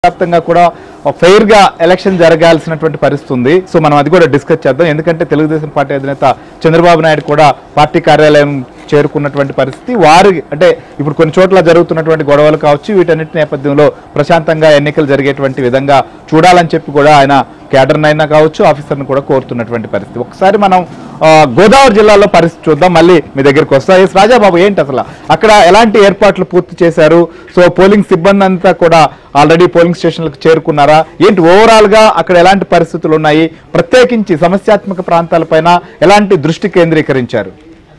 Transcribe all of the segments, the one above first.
వ్యాప్తంగా కూడా ఫెయిర్ గా ఎలక్షన్ జరగాల్సినటువంటి పరిస్థితి ఉంది. సో మనం అది కూడా డిస్కస్ చేద్దాం. ఎందుకంటే తెలుగుదేశం పార్టీ అధినేత చంద్రబాబు నాయుడు కూడా పార్టీ కార్యాలయం చేరుకున్నటువంటి పరిస్థితి. వారి అంటే ఇప్పుడు కొన్ని చోట్ల జరుగుతున్నటువంటి గొడవలు కావచ్చు, వీటన్నిటి నేపథ్యంలో ప్రశాంతంగా ఎన్నికలు జరిగేటువంటి విధంగా చూడాలని చెప్పి కూడా ఆయన క్యాడర్ని అయినా కావచ్చు, ఆఫీసర్ని కూడా కోరుతున్నటువంటి పరిస్థితి. ఒకసారి మనం గోదావరి జిల్లాలో పరిస్థితి చూద్దాం, మళ్ళీ మీ దగ్గరికి వస్తాయి. రాజాబాబు, ఏంటి అసలు అక్కడ ఎలాంటి ఏర్పాట్లు పూర్తి చేశారు? సో పోలింగ్ సిబ్బంది అంతా కూడా ఆల్రెడీ పోలింగ్ స్టేషన్లకు చేరుకున్నారా? ఏంటి ఓవరాల్ గా అక్కడ ఎలాంటి పరిస్థితులు ఉన్నాయి? ప్రత్యేకించి సమస్యాత్మక ప్రాంతాలపైన ఎలాంటి దృష్టి కేంద్రీకరించారు?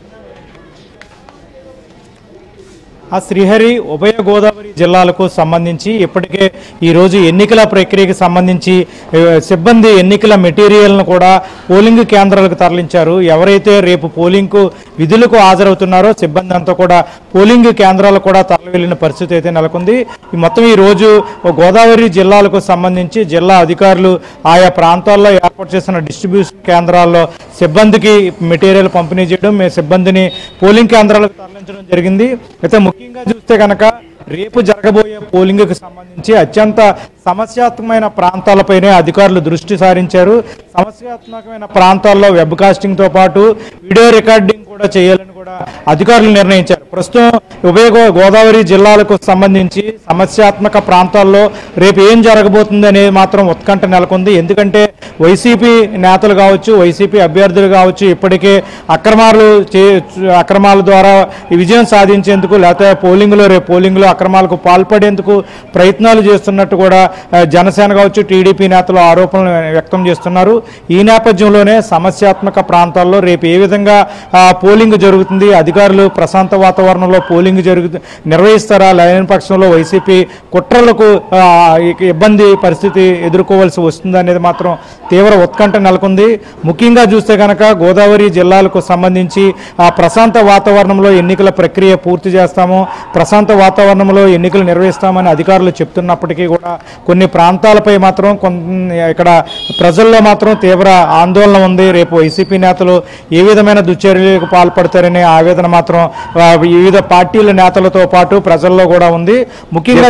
ఆ శ్రీహరి ఉభయ గోదావరి జిల్లాలకు సంబంధించి ఇప్పటికే ఈరోజు ఎన్నికల ప్రక్రియకి సంబంధించి సిబ్బంది ఎన్నికల మెటీరియల్ను కూడా పోలింగ్ కేంద్రాలకు తరలించారు. ఎవరైతే రేపు పోలింగ్కు విధులకు హాజరవుతున్నారో సిబ్బంది అంతా కూడా పోలింగ్ కేంద్రాలకు కూడా తరలి వెళ్ళిన పరిస్థితి అయితే నెలకొంది. మొత్తం ఈరోజు గోదావరి జిల్లాలకు సంబంధించి జిల్లా అధికారులు ఆయా ప్రాంతాల్లో ఏర్పాటు చేసిన డిస్ట్రిబ్యూషన్ కేంద్రాల్లో సిబ్బందికి మెటీరియల్ పంపిణీ చేయడం, సిబ్బందిని పోలింగ్ కేంద్రాలకు తరలించడం జరిగింది. అయితే ముఖ్యంగా చూస్తే కనుక రేపు జరగబోయే పోలింగ్కి సంబంధించి అత్యంత సమస్యాత్మకమైన ప్రాంతాలపైనే అధికారులు దృష్టి సారించారు. సమస్యాత్మకమైన ప్రాంతాల్లో వెబ్ కాస్టింగ్తో పాటు వీడియో రికార్డింగ్ కూడా చేయాలని కూడా అధికారులు నిర్ణయించారు. ప్రస్తుతం ఉభయ గోదావరి జిల్లాలకు సంబంధించి సమస్యాత్మక ప్రాంతాల్లో రేపు ఏం జరగబోతుంది అనేది మాత్రం ఉత్కంఠ నెలకొంది. ఎందుకంటే వైసీపీ నేతలు కావచ్చు, వైసీపీ అభ్యర్థులు కావచ్చు, ఇప్పటికే అక్రమాల ద్వారా విజయం సాధించేందుకు లేకపోతే రేపు పోలింగ్లో అక్రమాలకు పాల్పడేందుకు ప్రయత్నాలు చేస్తున్నట్టు కూడా జనసేన కావచ్చు, టీడీపీ నేతలు ఆరోపణలు వ్యక్తం చేస్తున్నారు. ఈ నేపథ్యంలోనే సమస్యాత్మక ప్రాంతాల్లో రేపు ఏ విధంగా పోలింగ్ జరుగుతుంది, అధికారులు ప్రశాంత వాతావరణంలో పోలింగ్ నిర్వహిస్తారా, లేని పక్షంలో వైసీపీ కుట్రలకు ఇబ్బంది పరిస్థితి ఎదుర్కోవాల్సి వస్తుంది అనేది మాత్రం తీవ్ర ఉత్కంఠ నెలకొంది. ముఖ్యంగా చూస్తే కనుక గోదావరి జిల్లాలకు సంబంధించి ప్రశాంత వాతావరణంలో ఎన్నికల ప్రక్రియ పూర్తి చేస్తాము, ప్రశాంత వాతావరణంలో ఎన్నికలు నిర్వహిస్తామని అధికారులు చెప్తున్నప్పటికీ కూడా కొన్ని ప్రాంతాలపై మాత్రం ఇక్కడ ప్రజల్లో మాత్రం తీవ్ర ఆందోళన ఉంది. రేపు వైసీపీ నేతలు ఏ విధమైన దుశ్చర్యలకు పాల్పడతారనే ఆవేదన మాత్రం వివిధ పార్టీల నేతలతో పాటు ప్రజల్లో కూడా ఉంది. ముఖ్యంగా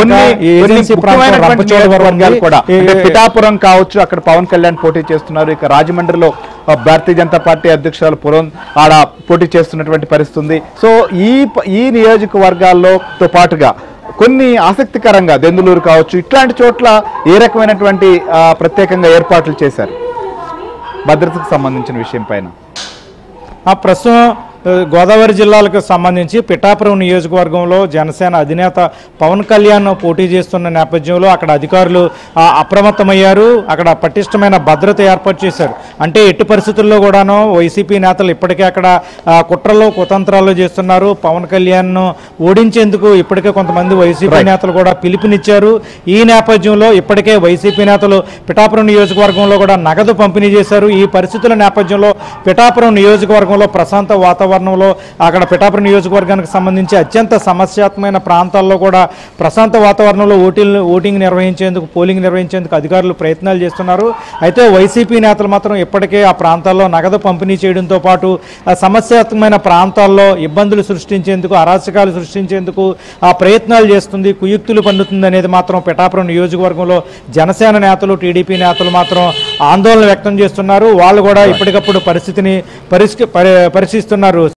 పిఠాపురం కావచ్చు, అక్కడ పవన్ కళ్యాణ్ పోటీ చేస్తున్నారు. ఇక రాజమండ్రిలో భారతీయ జనతా పార్టీ అధ్యక్షురాలు పురం ఆడ పోటీ చేస్తున్నటువంటి పరిస్థితి ఉంది. సో ఈ నియోజకవర్గాల్లోతో పాటుగా కొన్ని ఆసక్తికరంగా దెందులూరు కావచ్చు, ఇట్లాంటి చోట్ల ఏ రకమైనటువంటి ప్రత్యేకంగా ఏర్పాట్లు చేశారు భద్రతకు సంబంధించిన విషయం పైన? ప్రస్తుతం గోదావరి జిల్లాలకు సంబంధించి పిఠాపురం నియోజకవర్గంలో జనసేన అధినేత పవన్ కళ్యాణ్ పోటీ చేస్తున్న నేపథ్యంలో అక్కడ అధికారులు అప్రమత్తమయ్యారు. అక్కడ పటిష్టమైన భద్రత ఏర్పాటు చేశారు. అంటే ఎట్టి పరిస్థితుల్లో కూడాను వైసీపీ నేతలు ఇప్పటికే అక్కడ కుట్రలు కుతంత్రాలు చేస్తున్నారు. పవన్ కళ్యాణ్ను ఓడించేందుకు ఇప్పటికే కొంతమంది వైసీపీ నేతలు కూడా పిలుపునిచ్చారు. ఈ నేపథ్యంలో ఇప్పటికే వైసీపీ నేతలు పిఠాపురం నియోజకవర్గంలో కూడా నగదు పంపిణీ చేశారు. ఈ పరిస్థితుల నేపథ్యంలో పిఠాపురం నియోజకవర్గంలో ప్రశాంత వాతావరణంలో అక్కడ పిఠాపురం నియోజకవర్గానికి సంబంధించి అత్యంత సమస్యాత్మకమైన ప్రాంతాల్లో కూడా ప్రశాంత వాతావరణంలో ఓటింగ్ నిర్వహించేందుకు, పోలింగ్ నిర్వహించేందుకు అధికారులు ప్రయత్నాలు చేస్తున్నారు. అయితే వైసీపీ నేతలు మాత్రం ఇప్పటికే ఆ ప్రాంతాల్లో నగదు పంపిణీ చేయడంతో పాటు సమస్యాత్మకమైన ప్రాంతాల్లో ఇబ్బందులు సృష్టించేందుకు, అరాచకాలు సృష్టించేందుకు ప్రయత్నాలు చేస్తుంది, కుయుక్తులు పన్నుతుంది అనేది మాత్రం పిఠాపురం నియోజకవర్గంలో జనసేన నేతలు, టీడీపీ నేతలు మాత్రం ఆందోళన వ్యక్తం చేస్తున్నారు. వాళ్ళు కూడా ఇప్పటికప్పుడు పరిస్థితిని పరిశీలిస్తున్నారు.